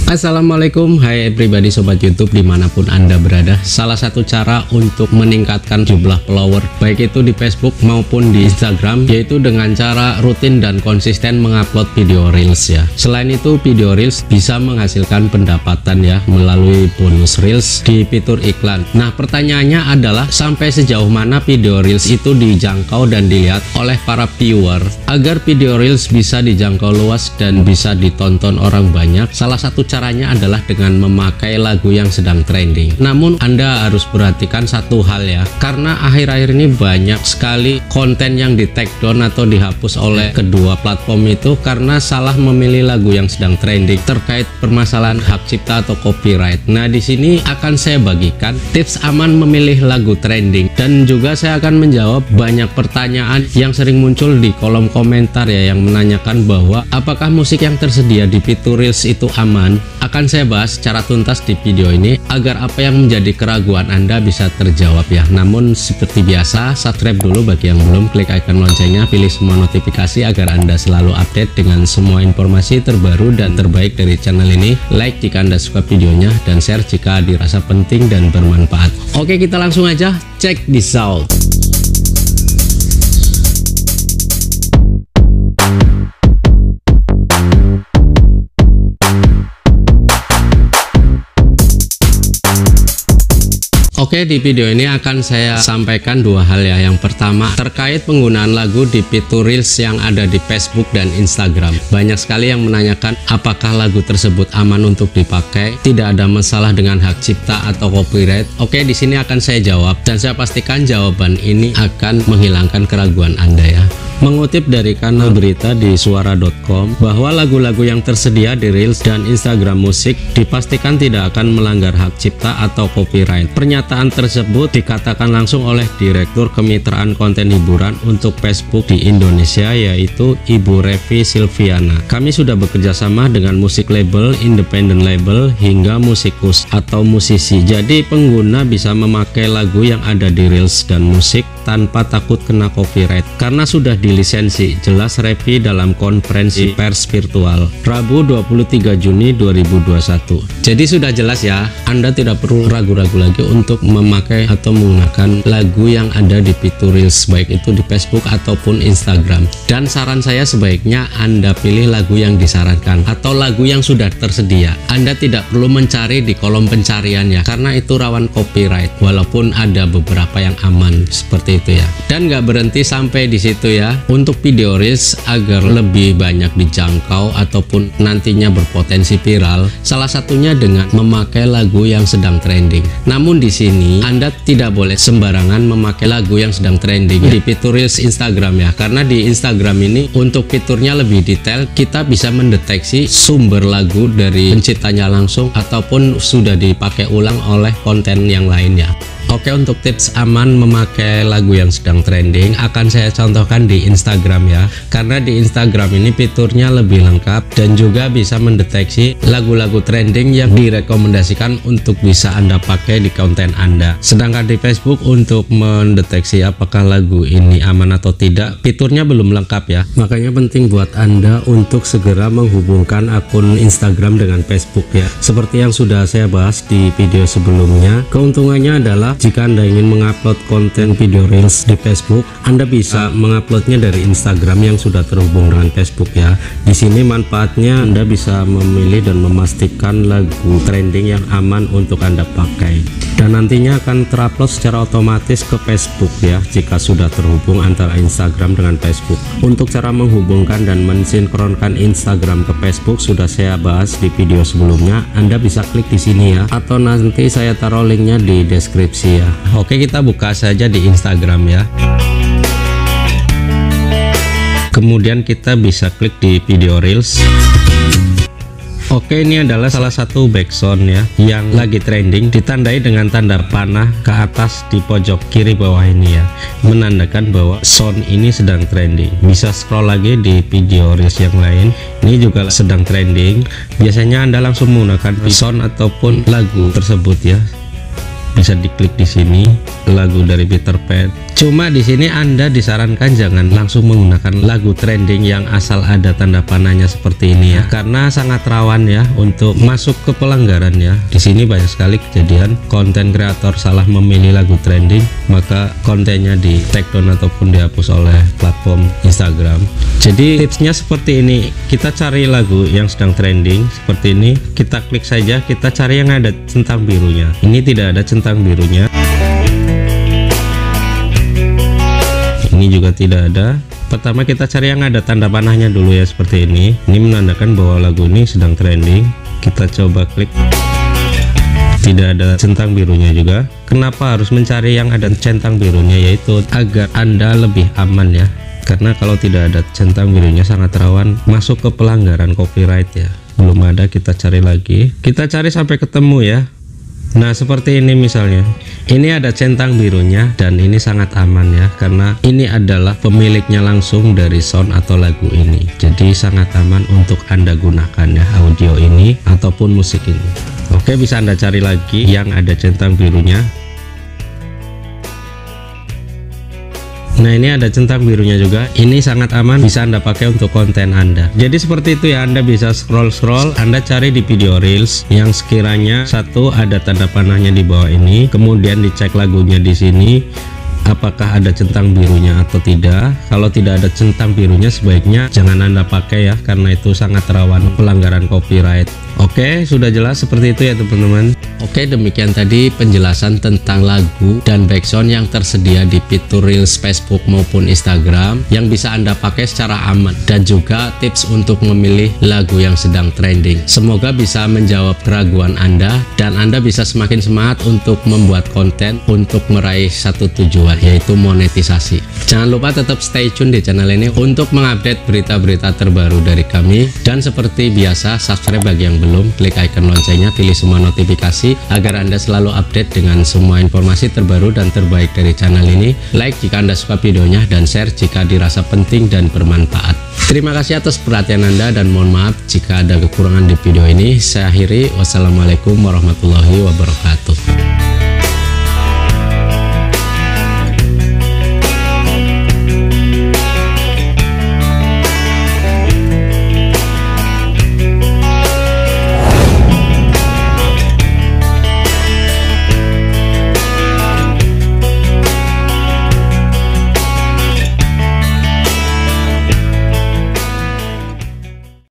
Assalamualaikum, hai everybody sobat YouTube dimanapun anda berada. Salah satu cara untuk meningkatkan jumlah follower baik itu di Facebook maupun di Instagram yaitu dengan cara rutin dan konsisten mengupload video reels ya. Selain itu video reels bisa menghasilkan pendapatan ya melalui bonus reels di fitur iklan. Nah pertanyaannya adalah sampai sejauh mana video reels itu dijangkau dan dilihat oleh para viewer. Agar video reels bisa dijangkau luas dan bisa ditonton orang banyak, salah satu caranya adalah dengan memakai lagu yang sedang trending. Namun Anda harus perhatikan satu hal ya, karena akhir-akhir ini banyak sekali konten yang di take down atau dihapus oleh kedua platform itu karena salah memilih lagu yang sedang trending terkait permasalahan hak cipta atau copyright. Nah di sini akan saya bagikan tips aman memilih lagu trending dan juga saya akan menjawab banyak pertanyaan yang sering muncul di kolom komentar ya, yang menanyakan bahwa apakah musik yang tersedia di fitur reels itu aman. Akan saya bahas secara tuntas di video ini agar apa yang menjadi keraguan Anda bisa terjawab ya. Namun seperti biasa, subscribe dulu bagi yang belum, klik icon loncengnya, pilih semua notifikasi agar Anda selalu update dengan semua informasi terbaru dan terbaik dari channel ini. Like jika Anda suka videonya dan share jika dirasa penting dan bermanfaat. Oke, kita langsung aja check this out. Oke, di video ini akan saya sampaikan dua hal ya. Yang pertama terkait penggunaan lagu di fitur reels yang ada di Facebook dan Instagram. Banyak sekali yang menanyakan apakah lagu tersebut aman untuk dipakai, tidak ada masalah dengan hak cipta atau copyright. Oke, di sini akan saya jawab dan saya pastikan jawaban ini akan menghilangkan keraguan Anda ya. Mengutip dari kanal berita di suara.com bahwa lagu-lagu yang tersedia di Reels dan Instagram musik dipastikan tidak akan melanggar hak cipta atau copyright. Pernyataan tersebut dikatakan langsung oleh Direktur Kemitraan Konten Hiburan untuk Facebook di Indonesia yaitu Ibu Revi Silviana. Kami sudah bekerja sama dengan musik label, independent label, hingga musikus atau musisi. Jadi pengguna bisa memakai lagu yang ada di Reels dan musik tanpa takut kena copyright karena sudah dilisensi, jelas Revi dalam konferensi pers virtual Rabu 23 Juni 2021. Jadi sudah jelas ya, Anda tidak perlu ragu-ragu lagi untuk memakai atau menggunakan lagu yang ada di fitur Reels baik itu di Facebook ataupun Instagram. Dan saran saya sebaiknya Anda pilih lagu yang disarankan atau lagu yang sudah tersedia. Anda tidak perlu mencari di kolom pencarian ya, karena itu rawan copyright walaupun ada beberapa yang aman seperti itu ya. Dan nggak berhenti sampai di situ ya. Untuk video reels agar lebih banyak dijangkau ataupun nantinya berpotensi viral, salah satunya dengan memakai lagu yang sedang trending. Namun di sini Anda tidak boleh sembarangan memakai lagu yang sedang trending di fitur reels Instagram ya, karena di Instagram ini untuk fiturnya lebih detail, kita bisa mendeteksi sumber lagu dari penciptanya langsung ataupun sudah dipakai ulang oleh konten yang lainnya. Oke, untuk tips aman memakai lagu yang sedang trending akan saya contohkan di Instagram ya, karena di Instagram ini fiturnya lebih lengkap dan juga bisa mendeteksi lagu-lagu trending yang direkomendasikan untuk bisa Anda pakai di konten Anda. Sedangkan di Facebook untuk mendeteksi apakah lagu ini aman atau tidak, fiturnya belum lengkap ya. Makanya penting buat Anda untuk segera menghubungkan akun Instagram dengan Facebook ya. Seperti yang sudah saya bahas di video sebelumnya, keuntungannya adalah jika Anda ingin mengupload konten video reels di Facebook, Anda bisa menguploadnya dari Instagram yang sudah terhubung dengan Facebook ya. Di sini manfaatnya Anda bisa memilih dan memastikan lagu trending yang aman untuk Anda pakai. Dan nantinya akan terupload secara otomatis ke Facebook ya jika sudah terhubung antara Instagram dengan Facebook. Untuk cara menghubungkan dan mensinkronkan Instagram ke Facebook sudah saya bahas di video sebelumnya. Anda bisa klik di sini ya, atau nanti saya taruh linknya di deskripsi ya. Oke, kita buka saja di Instagram ya. Kemudian kita bisa klik di video reels. Oke, ini adalah salah satu backsound ya yang lagi trending, ditandai dengan tanda panah ke atas di pojok kiri bawah ini ya, menandakan bahwa sound ini sedang trending. Bisa scroll lagi di video reels yang lain, ini juga sedang trending. Biasanya Anda langsung menggunakan sound ataupun lagu tersebut ya. bisa diklik di sini, lagu dari Peter Pan. Cuma di sini Anda disarankan jangan langsung menggunakan lagu trending yang asal ada tanda panahnya seperti ini ya, karena sangat rawan ya untuk masuk ke pelanggaran ya. Di sini banyak sekali kejadian konten kreator salah memilih lagu trending, maka kontennya di take down ataupun dihapus oleh platform Instagram. Jadi tipsnya seperti ini, kita cari lagu yang sedang trending seperti ini, kita klik saja, kita cari yang ada centang birunya. Ini tidak ada centang birunya, ini juga tidak ada. Pertama kita cari yang ada tanda panahnya dulu ya, seperti ini. Ini menandakan bahwa lagu ini sedang trending. Kita coba klik, tidak ada centang birunya juga. Kenapa harus mencari yang ada centang birunya? Yaitu agar Anda lebih aman ya, karena kalau tidak ada centang birunya sangat rawan masuk ke pelanggaran copyright ya. Belum ada, kita cari lagi, kita cari sampai ketemu ya. Nah seperti ini misalnya, ini ada centang birunya dan ini sangat aman ya, karena ini adalah pemiliknya langsung dari sound atau lagu ini. Jadi sangat aman untuk Anda gunakan ya, audio ini ataupun musik ini. Oke, bisa Anda cari lagi yang ada centang birunya. Nah ini ada centang birunya juga, ini sangat aman, bisa Anda pakai untuk konten Anda. Jadi seperti itu ya, Anda bisa scroll, Anda cari di video reels yang sekiranya satu ada tanda panahnya di bawah ini, kemudian dicek lagunya di sini apakah ada centang birunya atau tidak. Kalau tidak ada centang birunya sebaiknya jangan Anda pakai ya, karena itu sangat rawan pelanggaran copyright. Oke, sudah jelas seperti itu ya teman-teman. Oke, demikian tadi penjelasan tentang lagu dan background yang tersedia di fitur Reels Facebook maupun Instagram yang bisa Anda pakai secara aman, dan juga tips untuk memilih lagu yang sedang trending. Semoga bisa menjawab keraguan Anda dan Anda bisa semakin semangat untuk membuat konten untuk meraih satu tujuan, yaitu monetisasi. Jangan lupa tetap stay tune di channel ini untuk mengupdate berita-berita terbaru dari kami, dan seperti biasa subscribe bagi yang belum, klik icon loncengnya, pilih semua notifikasi agar Anda selalu update dengan semua informasi terbaru dan terbaik dari channel ini. Like jika Anda suka videonya dan share jika dirasa penting dan bermanfaat. Terima kasih atas perhatian Anda dan mohon maaf jika ada kekurangan di video ini. Saya akhiri, wassalamualaikum warahmatullahi wabarakatuh.